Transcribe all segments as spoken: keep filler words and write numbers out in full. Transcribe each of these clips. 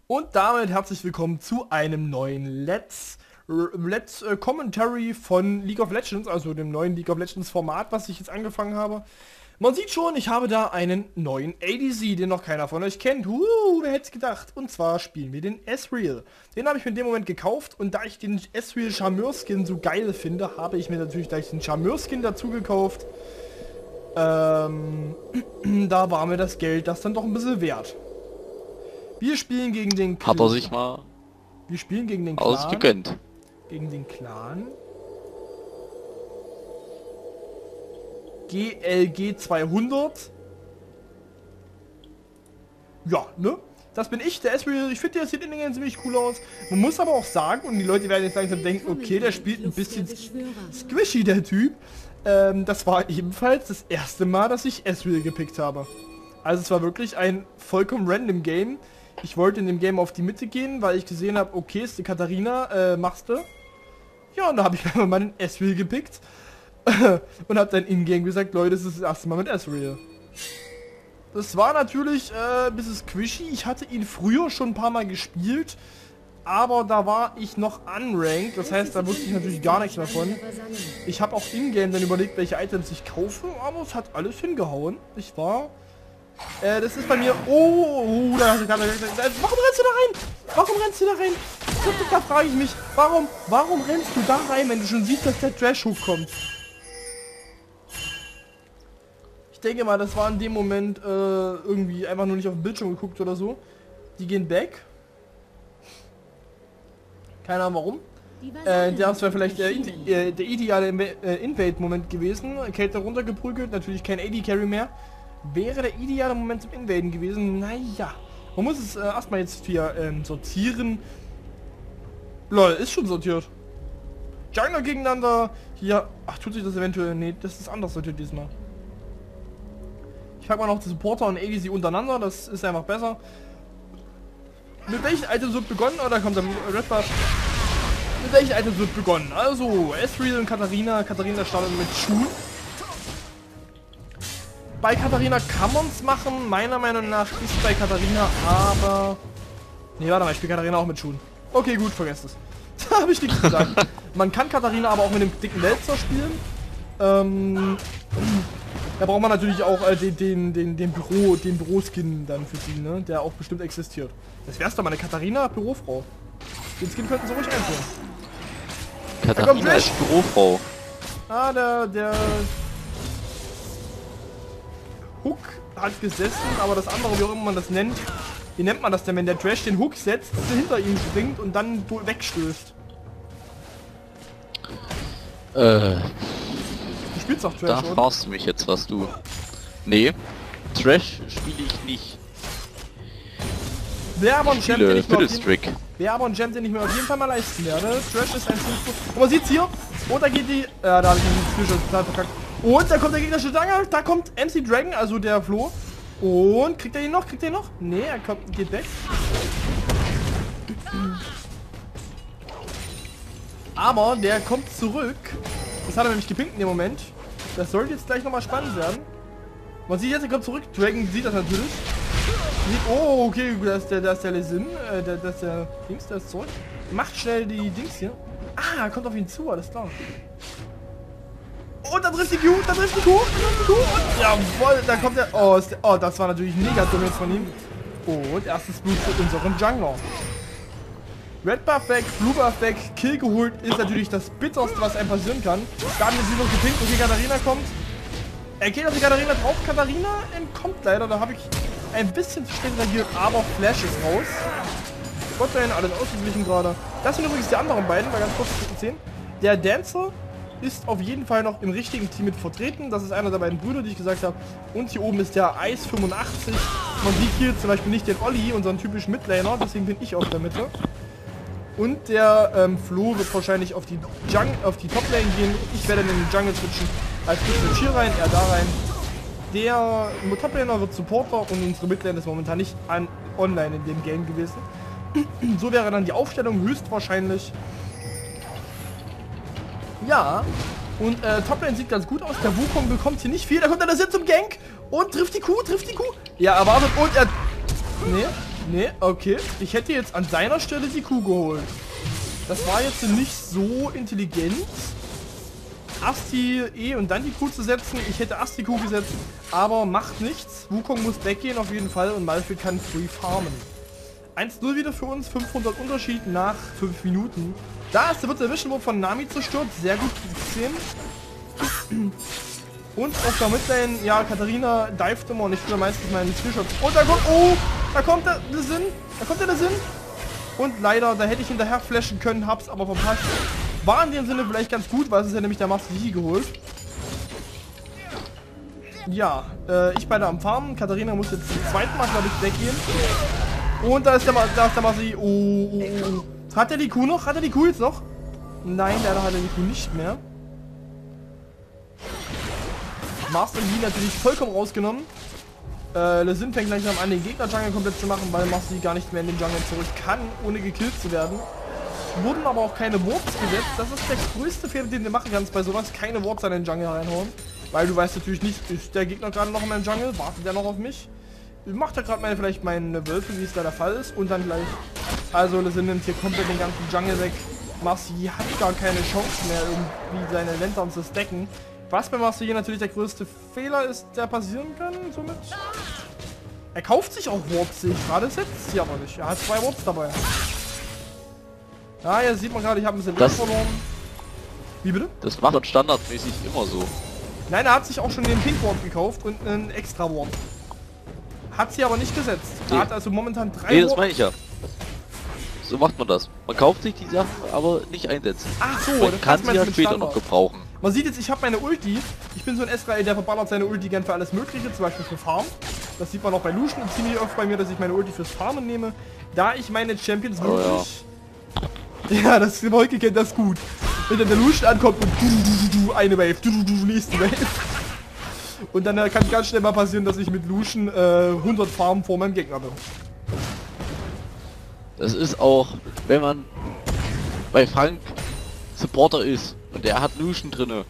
Und damit herzlich willkommen zu einem neuen Let's Let's äh, Commentary von League of Legends, also dem neuen League of Legends Format, was ich jetzt angefangen habe. Man sieht schon, ich habe da einen neuen A D C, den noch keiner von euch kennt. Uh, wer hätte es gedacht? Und zwar spielen wir den Ezreal. Den habe ich mir in dem Moment gekauft und da ich den Ezreal Charmeur-Skin so geil finde, habe ich mir natürlich gleich den Charmeur-Skin dazu gekauft. Ähm, da war mir das Geld das dann doch ein bisschen wert. Wir spielen gegen den Clan. Hat er sich mal Wir spielen gegen den Clan. ausgegönnt. Gegen den Clan. G L G zweihundert. Ja, ne? Das bin ich, der Ezreal. Ich finde, der sieht in den ziemlich cool aus. Man muss aber auch sagen, und die Leute werden jetzt langsam denken, okay, der spielt ein bisschen squishy, der Typ. Ähm, das war ebenfalls das erste Mal, dass ich Ezreal gepickt habe. Also es war wirklich ein vollkommen random Game. Ich wollte in dem Game auf die Mitte gehen, weil ich gesehen habe, okay, ist die Katharina, äh, machst du. Ja, und da habe ich einfach mal den Ezreal gepickt. Und habe dann in-game gesagt, Leute, das ist das erste Mal mit Ezreal. Das war natürlich äh, ein bisschen squishy. Ich hatte ihn früher schon ein paar Mal gespielt. Aber da war ich noch unranked. Das heißt, da wusste ich natürlich gar nichts davon. Ich habe auch in-game dann überlegt, welche Items ich kaufe. Aber es hat alles hingehauen. Ich war... Äh, das ist bei mir... Oh, oh da, da, da, da, warum rennst du da rein? Warum rennst du da rein? Da, da frage ich mich, warum, warum rennst du da rein, wenn du schon siehst, dass der Trash hochkommt? Ich denke mal, das war in dem Moment äh, irgendwie einfach nur nicht auf den Bildschirm geguckt oder so. Die gehen back. Keine Ahnung warum. Äh, der wäre vielleicht der, äh, der ideale äh, Invade-Moment gewesen. Kate runtergeprügelt, natürlich kein A D-Carry mehr. Wäre der ideale Moment zum Invaden gewesen. Naja. Man muss es äh, erstmal jetzt hier ähm, sortieren. Lol, ist schon sortiert. Jungler gegeneinander. Hier. Ach, tut sich das eventuell? Nee, das ist anders sortiert diesmal. Ich pack mal noch die Supporter und A D C untereinander. Das ist einfach besser. Mit welchen Items wird begonnen? Oder kommt der Red Buff? Mit welchen Items wird begonnen? Also, Ezreal und Katharina. Katharina startet mit Schuhen. Bei Katharina kann man es machen, meiner Meinung nach ist bei Katharina aber... Ne, warte mal, ich spiele Katharina auch mit Schuhen. Okay, gut, vergesst es. Da habe ich nichts gesagt. Man kann Katharina aber auch mit dem dicken Wälzer spielen. Ähm, da braucht man natürlich auch äh, den, den, den, den Büro, den Büroskin dann für sie, ne? Der auch bestimmt existiert. Das wär's doch mal eine Katharina Bürofrau. Den Skin könnten sie ruhig einführen. Katharina ist Bürofrau. Ah, der, der... Hook hat gesessen, aber das andere, wie auch immer man das nennt, wie nennt man das denn, wenn der Trash den Hook setzt, hinter ihm springt und dann wegstößt? Äh. Du spielst doch Trash, Da oder? fragst du mich jetzt, was du... Nee, Trash spiele ich nicht. Wäre aber ein Gem, den ich mir auf Fiddlestrick. jeden, wäre aber ein Gem, den ich mir auf jeden Fall mal leisten werde. Trash ist ein Fünf. Und man sieht's hier. Und da geht die... Ja, da habe ich den Skillshot total verkackt. Und da kommt der gegnerische Jungle, da kommt M C Dragon, also der Flo. Und kriegt er ihn noch? Kriegt er ihn noch? Nee, er kommt, geht weg. Aber der kommt zurück. Das hat er nämlich gepinkt in dem Moment. Das sollte jetzt gleich nochmal spannend werden. Man sieht jetzt, er kommt zurück. Dragon sieht das natürlich. Sieht, oh, okay, da ist der, da ist der Lesin. Äh, da, das ist der Dings, der ist zurück. Macht schnell die Dings hier. Ah, er kommt auf ihn zu, alles klar. Und dann trifft die Q, dann trifft die Q, dann trifft die Q und jawohl, da kommt der... Oh, ist der, oh, das war natürlich mega dumm jetzt von ihm. Und erstes Blut für unseren Jungler. Red Buff weg, Blue Buff weg, Kill geholt ist natürlich das Bitterste, was einem passieren kann. Da haben wir sie noch gepinkt, okay, Katharina kommt. Er geht auf die Katharina drauf, Katharina entkommt leider, da habe ich ein bisschen zu spät reagiert, aber Flash ist raus. Gottein, alles ausgeglichen gerade. Das sind übrigens die anderen beiden, mal ganz kurz zu sehen. Der Dancer ist auf jeden Fall noch im richtigen Team mit vertreten. Das ist einer der beiden Brüder, die ich gesagt habe. Und hier oben ist der Ice fünfundachtzig. Man sieht hier zum Beispiel nicht den Olli, unseren typischen Midlaner, deswegen bin ich auf der Mitte. Und der ähm, Flo wird wahrscheinlich auf die, Jung auf die Top-Lane gehen. Ich werde in den Jungle switchen. Als Switch hier rein, er da rein. Der Top-Laner wird Supporter und unsere Midlane ist momentan nicht an online in dem Game gewesen. So wäre dann die Aufstellung höchstwahrscheinlich. Ja, und äh, Toplane sieht ganz gut aus. Der Wukong bekommt hier nicht viel. Da kommt er da zum Gank und trifft die Kuh, trifft die Kuh. Ja, erwartet und er... Nee, Ne, okay. Ich hätte jetzt an seiner Stelle die Kuh geholt. Das war jetzt nicht so intelligent. Asti E und dann die Kuh zu setzen. Ich hätte Asti Kuh gesetzt, aber macht nichts. Wukong muss weggehen auf jeden Fall und Malphite kann free farmen. eins null wieder für uns, fünfhundert Unterschied nach fünf Minuten. Da ist, wird der Vision Wurf von Nami zerstört. Sehr gut gesehen. Und auf der Midlane, ja, Katharina dived immer und ich will meistens meinen Skillshots. Und da kommt, oh, da kommt der, der Sinn. Da kommt der, der Sinn. Und leider, da hätte ich hinterher flashen können, hab's aber verpasst. War in dem Sinne vielleicht ganz gut, weil es ist ja nämlich der Master Yi geholt. Ja, äh, ich beide am Farmen. Katharina muss jetzt zum zweiten Mal, glaube ich, weggehen. Und da ist der, da ist der Master Yi. Oh, oh, oh. Hat er die Kuh noch? Hat er die Kuh jetzt noch? Nein, leider hat er die Kuh nicht mehr. Master Yi natürlich vollkommen rausgenommen. Äh, Le Sin fängt langsam an, den Gegner-Jungle komplett zu machen, weil Master Yi gar nicht mehr in den Jungle zurück kann, ohne gekillt zu werden. Wurden aber auch keine Wards gesetzt. Das ist der größte Fehler, den du machen kannst bei sowas. Keine Wards an den Jungle reinhauen. Weil du weißt natürlich nicht, ist der Gegner gerade noch in meinem Jungle? Wartet der noch auf mich? Macht er gerade mal vielleicht meine Wölfe, wie es da der Fall ist. Und dann gleich. Also Le Sin nimmt hier komplett den ganzen Jungle weg. Master Yi hat gar keine Chance mehr, irgendwie seine Lanterns zu stacken. Was bei Master Yi natürlich der größte Fehler ist, der passieren kann, somit. Er kauft sich auch Wards, sehe ich gerade, setzt sie aber nicht. Er hat zwei Wards dabei. Ja, jetzt sieht man gerade, ich habe ein bisschen Leben verloren. Wie bitte? Das macht standardmäßig immer so. Nein, er hat sich auch schon den Pink Ward gekauft und einen extra Ward. Hat sie aber nicht gesetzt. Er Nee. hat also momentan drei Nee, das Ward- meine ich ja. So macht man das. Man kauft sich die Sachen, aber nicht einsetzen. Ach so, Man das kann kannst sie du ja mit später Standard. noch gebrauchen. Man sieht jetzt, ich habe meine Ulti. Ich bin so ein Ezreal, der verballert seine Ulti gern für alles Mögliche, zum Beispiel für Farm. Das sieht man auch bei Lucian ziemlich oft bei mir, dass ich meine Ulti fürs Farmen nehme. Da ich meine Champions Oh, wirklich... Ja, das Wolke kennt das gut. Wenn dann der Lucian ankommt und du, du, du, du, eine Wave, du, du, du, nächste Wave. Und dann äh, kann ganz schnell mal passieren, dass ich mit Lucian äh, hundert Farmen vor meinem Gegner bin. Das ist auch, wenn man bei Frank Supporter ist und der hat Lucian drinne.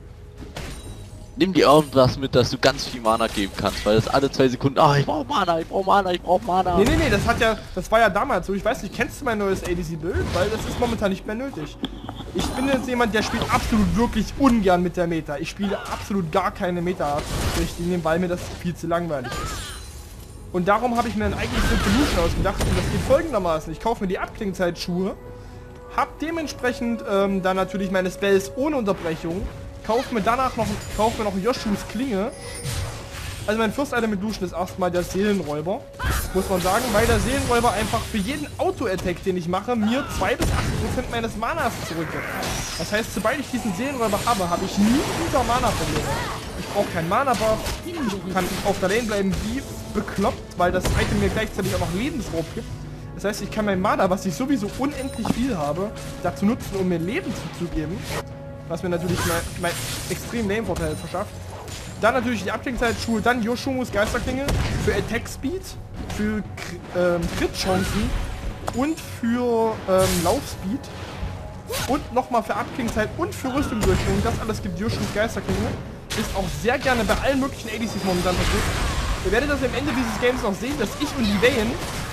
Nimm dir irgendwas mit, dass du ganz viel Mana geben kannst, weil das alle zwei Sekunden, ah, ich brauche Mana, ich brauche Mana, ich brauche Mana. Nee, nee, nee, das hat ja, das war ja damals so. Ich weiß nicht, kennst du mein neues A D C-Bild? Weil das ist momentan nicht mehr nötig. Ich bin jetzt jemand, der spielt absolut wirklich ungern mit der Meta. Ich spiele absolut gar keine Meta-Richtlinien, weil mir das viel zu langweilig ist. Und darum habe ich mir ein eigenes Solution ausgedacht und das geht folgendermaßen. Ich kaufe mir die Abklingzeitschuhe, hab dementsprechend ähm, dann natürlich meine Spells ohne Unterbrechung, kaufe mir danach noch, kauf mir noch Yoshu's Klinge. Also mein First Item mit Lucian ist erstmal der Seelenräuber, muss man sagen, weil der Seelenräuber einfach für jeden Auto-Attack, den ich mache, mir zwei bis acht Prozent meines Manas zurückgibt. Das heißt, sobald ich diesen Seelenräuber habe, habe ich nie wieder Mana-Probleme. Ich brauche keinen Mana-Buff, ich kann auf der Lane bleiben wie bekloppt, weil das Item mir gleichzeitig auch noch Lebensraub gibt. Das heißt, ich kann mein Mana, was ich sowieso unendlich viel habe, dazu nutzen, um mir Leben zuzugeben. Was mir natürlich mein, mein extrem Lane-Vorteil verschafft. Dann natürlich die Abklingzeitschuhe, dann Yoshu's Geisterklinge für Attack Speed, für ähm, Crit-Chancen und für ähm, Laufspeed. Und nochmal für Abklingzeit und für Rüstungsdurchdringung. Das alles gibt Yoshu's Geisterklinge. Ist auch sehr gerne bei allen möglichen A D Cs momentan vertreten. Ihr werdet das am Ende dieses Games noch sehen, dass ich und die Vayne,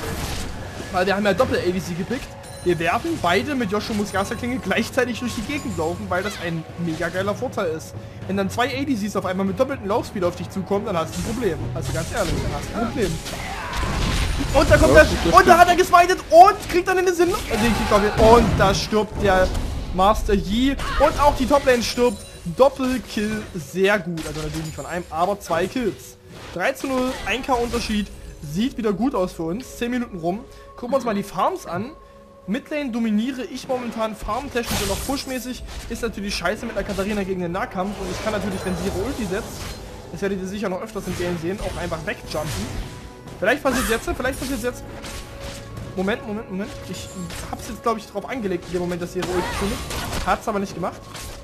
weil wir haben ja Doppel-A D C gepickt, wir werden beide mit Yoshu's Geisterklinge gleichzeitig durch die Gegend laufen, weil das ein mega geiler Vorteil ist. Wenn dann zwei A D Cs auf einmal mit doppeltem Laufspeed auf dich zukommen, dann hast du ein Problem. Also ganz ehrlich, dann hast du ein Problem. Und da kommt Ja, er, und da hat er gesmited und kriegt dann in den Sinn. Also den kriegt er wieder. Und da stirbt der Master Yi und auch die Toplane stirbt. Doppelkill, sehr gut. Also natürlich nicht von einem, aber zwei Kills. drei zu null, ein K Unterschied. Sieht wieder gut aus für uns. zehn Minuten rum. Gucken wir uns mal die Farms an. Midlane dominiere ich momentan farmtechnisch und auch pushmäßig. Ist natürlich scheiße mit einer Katharina gegen den Nahkampf. Und ich kann natürlich, wenn sie ihre Ulti setzt, das werdet ihr sicher noch öfters im Game sehen, auch einfach wegjumpen. Vielleicht passiert jetzt, vielleicht passiert jetzt. Moment, Moment, Moment. Ich hab's jetzt, glaube ich, drauf angelegt in dem Moment, dass ihre Ulti findet. Hat's aber nicht gemacht.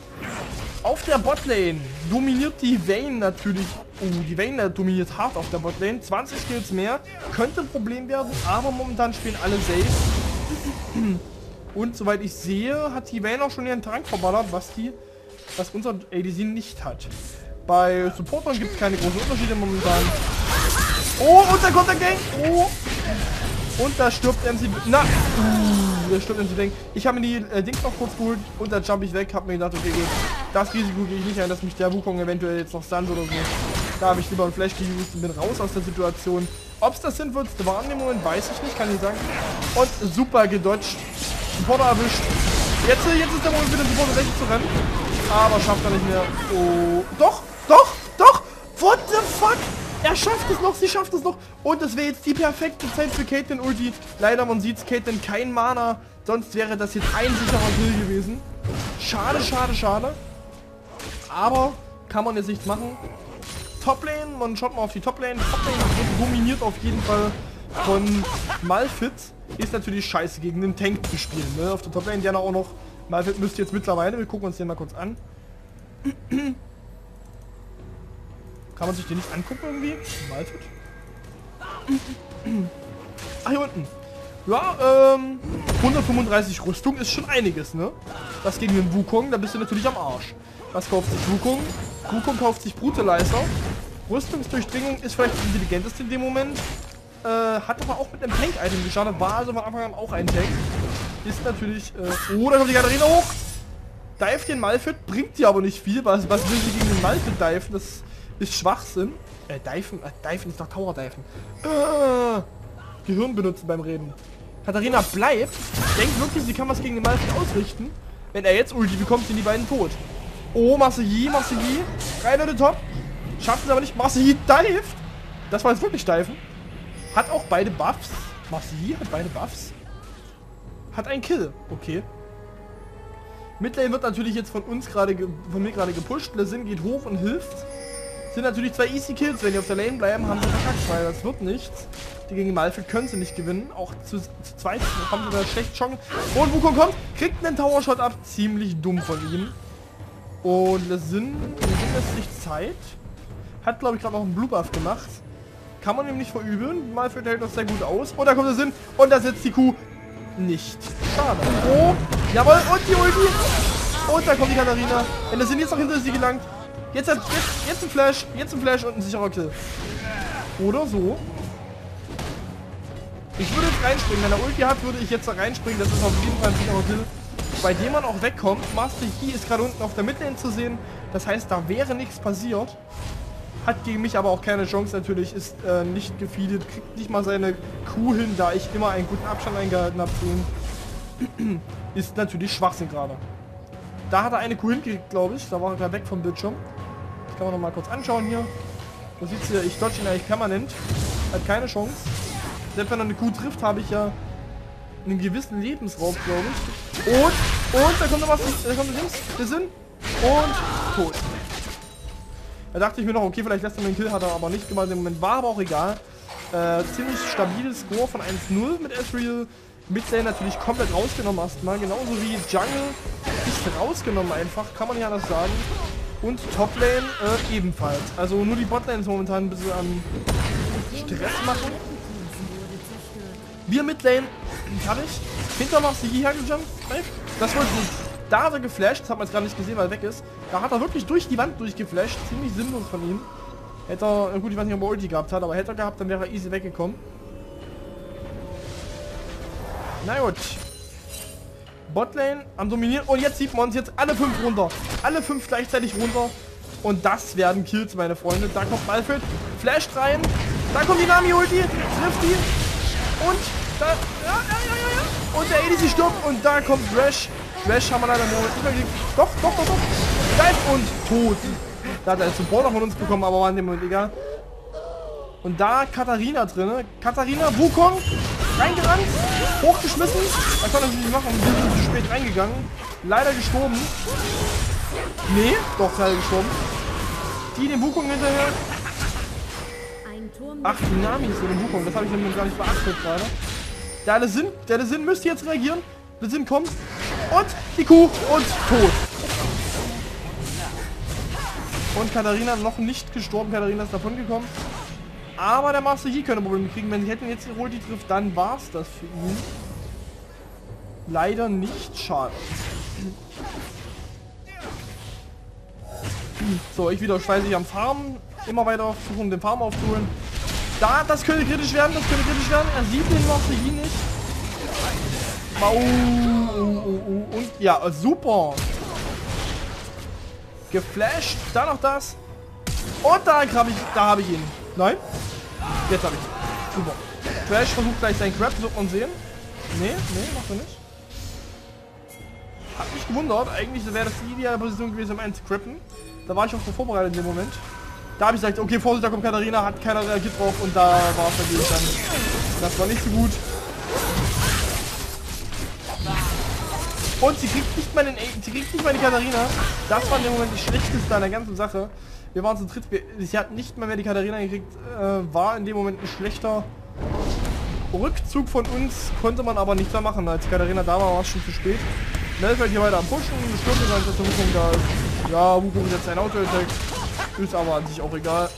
Auf der Botlane dominiert die Vayne natürlich. Oh, die Vayne dominiert hart auf der Botlane. zwanzig Kills mehr. Könnte ein Problem werden, aber momentan spielen alle safe. Und soweit ich sehe, hat die Vayne auch schon ihren Trank verballert, was die, was unser A D C nicht hat. Bei Supportern gibt es keine großen Unterschiede momentan. Oh, und da kommt der Gang. Oh. Und da stirbt M C... Na! Uh, da stirbt M C Bang. Ich habe mir die äh, Dings noch kurz geholt und dann jump ich weg. Hab mir gedacht, okay, gut. Das Risiko gehe ich nicht ein, dass mich der Wukong eventuell jetzt noch stunt oder so. Da habe ich lieber einen Flash geused und bin raus aus der Situation. Ob es das Sinnvollste war in dem Moment, weiß ich nicht, kann ich sagen. Und super gedodged. Supporter erwischt. Jetzt, jetzt ist der Moment für den Supporter weg zu rennen. Aber schafft er nicht mehr. Oh. Doch, doch, doch! What the fuck? Er schafft es noch, sie schafft es noch. Und das wäre jetzt die perfekte Zeit für Caitlyn Ulti. Leider, man sieht es, Caitlyn kein Mana. Sonst wäre das jetzt ein sicherer Kill gewesen. Schade, schade, schade. Aber kann man jetzt nichts machen. Toplane, man schaut mal auf die Toplane. Toplane wird dominiert auf jeden Fall von Malphite. Ist natürlich scheiße, gegen den Tank zu spielen. Ne? Auf der Toplane, der auch noch... Malphite müsste jetzt mittlerweile, wir gucken uns den mal kurz an. Kann man sich den nicht angucken irgendwie? Malphite? Ach, hier unten. Ja, ähm, hundertfünfunddreißig Rüstung ist schon einiges, ne? Das gegen den Wukong, da bist du natürlich am Arsch. Was kauft sich Wukong? Wukong kauft sich Brutalizer. Rüstungsdurchdringung ist vielleicht das intelligenteste in dem Moment. Äh, hat aber auch mit einem Tank-Item gestartet, war also von Anfang an auch ein Tank. Ist natürlich, äh, oh, da kommt die Katharina hoch. Dive den Malphite, bringt dir aber nicht viel. Was, was will sie gegen den Malphite diven? Das ist Schwachsinn. Äh, diven, äh, diven ist doch Tower-Diven. Äh, Gehirn benutzen beim Reden. Katharina bleibt, denkt wirklich, sie kann was gegen den Malphite ausrichten. Wenn er jetzt Ulti bekommt, sind die beiden tot. Oh, Marseille, Marseille. Rein in den Top. Schafft es aber nicht. Marseille dived. Das war jetzt wirklich diven. Hat auch beide Buffs. Marseille hat beide Buffs. Hat einen Kill. Okay. Midlane wird natürlich jetzt von uns gerade, von mir gerade gepusht. Lesin geht hoch und hilft. Sind natürlich zwei Easy Kills. Wenn die auf der Lane bleiben, haben sie verkackt, weil das wird nichts. Die gegen Malphite können sie nicht gewinnen. Auch zu, zu zweit haben sie da schlecht Chancen. Und Wukong kommt, kriegt einen Tower Shot ab. Ziemlich dumm von ihm. Und Lesin, Lesin lässt sich Zeit. Hat, glaube ich, gerade noch einen Blue Buff gemacht. Kann man ihm nicht verübeln. Malphite hält das sehr gut aus. Und da kommt Lesin und da setzt die Kuh nicht. Schade. Oh, jawohl, und die Ulti. Und da kommt die Katharina. Wenn Lesin jetzt noch hinter sie gelangt. Jetzt, hat, jetzt, jetzt ein Flash, jetzt ein Flash und ein sicherer Kill. Oder so. Ich würde jetzt reinspringen. Wenn er Ulti hat, würde ich jetzt da reinspringen. Das ist auf jeden Fall ein sicherer Kill. Bei dem man auch wegkommt. Master Yi ist gerade unten auf der Midlane zu sehen. Das heißt, da wäre nichts passiert. Hat gegen mich aber auch keine Chance natürlich. Ist äh, nicht gefeedet. Kriegt nicht mal seine Kuh hin, da ich immer einen guten Abstand eingehalten habe zu ihm. Ist natürlich Schwachsinn gerade. Da hat er eine Kuh hingekriegt, glaube ich. Da war er gerade weg vom Bildschirm. Das kann man noch mal kurz anschauen hier. Da sieht ihr, ich dodge ihn eigentlich permanent. Hat keine Chance. Selbst wenn er eine Kuh trifft, habe ich ja einen gewissen Lebensraum, glaube ich. Und, und, da kommt noch was, da kommt links, der Sinn. Und, tot. Da dachte ich mir noch, okay, vielleicht lässt er mir einen Kill, hat er aber nicht gemacht. Im Moment war aber auch egal. Äh, ziemlich stabiles Score von eins null mit Ezreal. Midlane natürlich komplett rausgenommen erstmal. Genauso wie Jungle ist rausgenommen einfach, kann man ja das sagen. Und Toplane äh, ebenfalls. Also nur die Botlane ist momentan ein bisschen am Stress machen. Wir Midlane, fertig. Hinter machst du hierher gejumpt. Das wollte ich nicht. Da hat er geflasht, das hat man jetzt gar nicht gesehen, weil er weg ist. Da hat er wirklich durch die Wand durchgeflasht. Ziemlich sinnlos von ihm. Hätte er, gut, ich weiß nicht, ob er Ulti gehabt hat, aber hätte er gehabt, dann wäre er easy weggekommen. Na gut. Botlane am Dominieren. Und jetzt sieht man uns jetzt alle fünf runter. Alle fünf gleichzeitig runter. Und das werden Kills, meine Freunde. Da kommt Malphite. Flasht rein. Da kommt die Nami-Ulti. Trifft die. Und da. Ja, ja, ja, ja, ja. Und der A D C stirbt. Und da kommt Thresh. Thresh haben wir leider nur nicht mehr gekriegt. Doch, doch, doch, doch. Dive und tot. Da hat er einen Supporter von uns bekommen, aber war in dem Moment egal. Und da Katharina drin. Katharina, Wukong. Reingerannt, hochgeschmissen. Das kann er nicht machen, wir sind zu spät reingegangen. Leider gestorben. Nee, doch, leider gestorben. Die den Wukong hinterher. Ach, die Nami ist in dem Wukong, das habe ich nämlich gar nicht beachtet gerade. Der Lesin, der Lesin müsste jetzt reagieren. Lesin kommt. Und die Kuh und tot. Und Katharina noch nicht gestorben. Katharina ist davon gekommen. Aber der Master Yi könnte Probleme kriegen. Wenn sie hätten jetzt die Ulti trifft, dann war es das für ihn. Leider nicht. Schade. So, ich wieder fleißig am Farmen. Immer weiter versuchen, den Farm aufzuholen. Da, das könnte kritisch werden, das könnte kritisch werden. Er sieht den noch, sie ihn nicht. Oh, oh, oh, oh. Und ja, super. Geflasht. Da noch das. Und da habe ich, da habe ich ihn. Nein? Jetzt habe ich ihn. Super. Trash versucht gleich seinen Grab, wird man sehen. Nee, nee, macht er nicht. Hat mich gewundert. Eigentlich wäre das die ideale Position gewesen, um einen zu crappen. Da war ich auch so vorbereitet in dem Moment. Da habe ich gesagt, okay, Vorsicht, da kommt Katharina, hat keiner reagiert drauf und da war es natürlich dann. Das war nicht so gut. Und sie kriegt nicht mal den, sie kriegt nicht mal die Katharina. Das war in dem Moment das Schlechteste an der ganzen Sache. Wir waren zu dritt, wir, sie hat nicht mal mehr die Katharina gekriegt, äh, war in dem Moment ein schlechter Rückzug von uns, konnte man aber nicht mehr machen. Als Katharina da war, war es schon zu spät. Melfeld hier weiter am Pushen, eine Stunde, dann ist der Wukong da ist. Ja, Wukong setzt ein Auto-Attack. Ist aber an sich auch egal.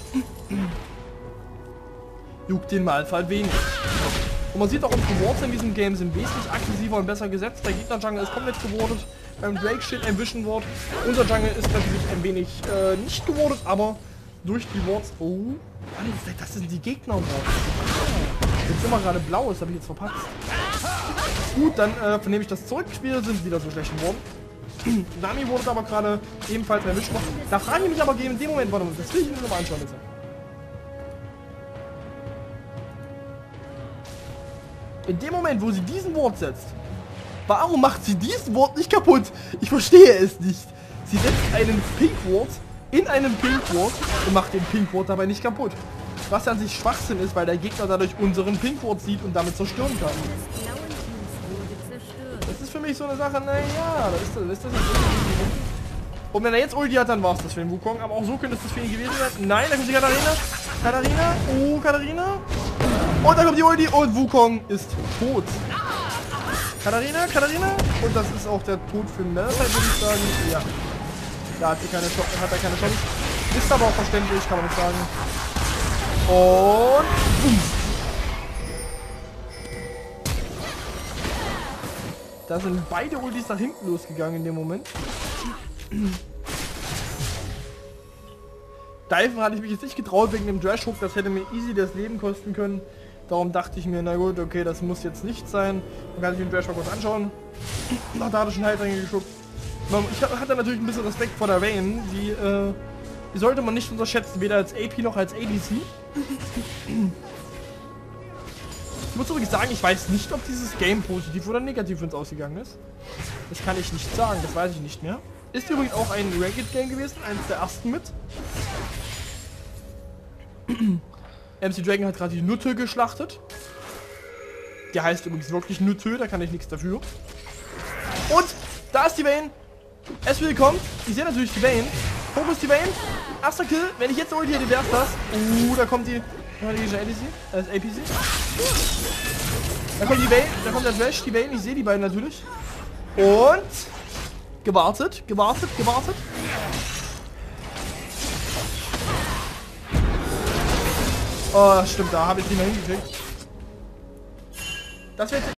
Juckt den mal halt wenig. Und man sieht auch, unsere Wards in diesem Game sind wesentlich aggressiver und besser gesetzt. Der Gegner-Jungle ist komplett gewordet. Beim Drake steht ein Vision Ward. Unser Jungle ist natürlich ein wenig äh, nicht gewordet, aber durch die Wards... Oh, das sind die Gegner-Wards. Jetzt sind wir gerade blau, das habe ich jetzt verpasst. Gut, dann äh, vernehme ich das zurück. Wir sind wieder so schlecht geworden. Nami wurde aber gerade ebenfalls erwischt. Da frage ich mich aber in dem Moment, warte mal, das will ich mir nochmal anschauen bitte. In dem Moment, wo sie diesen Wort setzt, warum macht sie diesen Wort nicht kaputt? Ich verstehe es nicht. Sie setzt einen Pink Ward in einen Pink Ward und macht den Pink Ward dabei nicht kaputt. Was an sich Schwachsinn ist, weil der Gegner dadurch unseren Pink Ward sieht und damit zerstören kann. Das ist für mich so eine Sache, naja, da ist das, ist das nicht irgendwie. Und wenn er jetzt Ulti hat, dann war es das für den Wukong. Aber auch so könnte es das für ihn gewesen sein. Nein, da kommt die Katharina. Katharina. Oh, Katharina. Und da kommt die Ulti und Wukong ist tot. Katharina, Katharina. Und das ist auch der Tod für Melfeld, würde ich sagen. Ja. Da hat, sie keine, hat er keine Chance. Ist aber auch verständlich, kann man nicht sagen. Und... Boom. Da sind beide Ultis nach hinten losgegangen in dem Moment. Diven hatte ich mich jetzt nicht getraut wegen dem Dash Hook, das hätte mir easy das Leben kosten können. Darum dachte ich mir, na gut, okay, das muss jetzt nicht sein. Man kann sich den Dash Hook kurz anschauen. Ach, da hat er schon halt reingeschuckt. Ich hatte natürlich ein bisschen Respekt vor der Vayne, die, äh, die sollte man nicht unterschätzen, weder als A P noch als A D C. Ich muss übrigens sagen, ich weiß nicht, ob dieses Game positiv oder negativ für uns ausgegangen ist. Das kann ich nicht sagen, das weiß ich nicht mehr. Ist übrigens auch ein Ranked Game gewesen, eines der ersten mit. M C Dragon hat gerade die Nutte geschlachtet. Der heißt übrigens wirklich Nutte, da kann ich nichts dafür. Und da ist die Vayne. Es willkommen. Ich sehe natürlich die Vayne. Wo ist die Vayne? Erster Kill. Wenn ich jetzt Ulti hätte, wäre es das. Uh, da kommt die... Da kommt die A D C. Das ist A P C. Da kommt die Vayne. Da kommt der Dash. Die Vayne. Ich sehe die beiden natürlich. Und... Gewartet. Gewartet. Gewartet. Oh, stimmt. Da habe ich die mal hingekriegt. Das wird